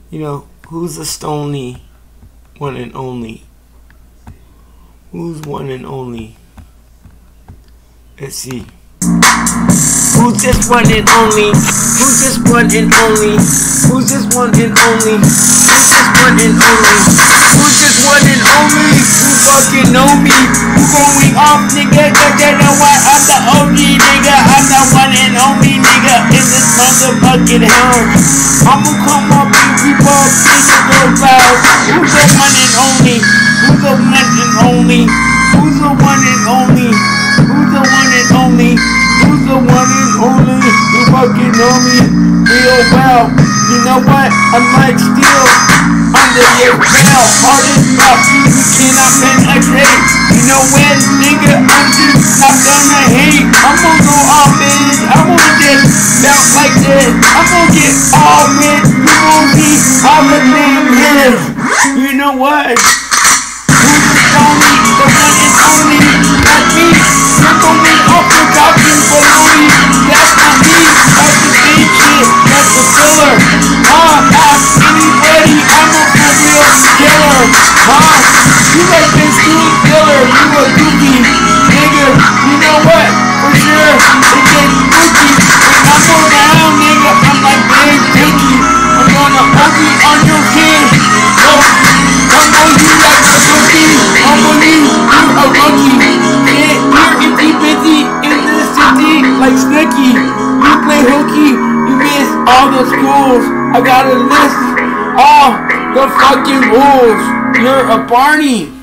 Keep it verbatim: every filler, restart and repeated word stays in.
You know, who's the Stony one and only? Who's one and only? Let's see. Who's this one and only? Who's this one and only? Who's this one and only? Who's this one and only? Who's this one and only? Who fucking know me? Who going off, nigga? Cause you know what? I'm the O G, nigga. I'm the one and only, nigga. In this motherfucking house. I'ma come up and keep up, nigga, real fast. Who's the one and only? Who's the one and only? Who's the one and only? Who's the one and only? Who's the one and only? You fucking know me real well. You know what? I might steal under your bell. Hardest rock, you cannot penetrate. You know when, nigga, I'm just not gonna hate. I'm gonna go off this. I'm gonna just bounce like this. I'm gonna get all with. You gonna see how the thing is. You know what? Who's the only? The one and only. That's me. You're going off the talking below me. That's not me. That's the fake shit. That's the filler. Huh? Ask anybody. I'm a for real killer. Huh? You like this dude killer. You a dookie. Nigga, you know what? For sure. It gets spooky. When I'm around, nigga, I'm like big dookie. I'm gonna O G on your kid. So, I'm on you like a rookie. I'm on you. You're a rookie. Like Snicky, you play hooky, you miss all the schools. I gotta list all the fucking rules. You're a Barney.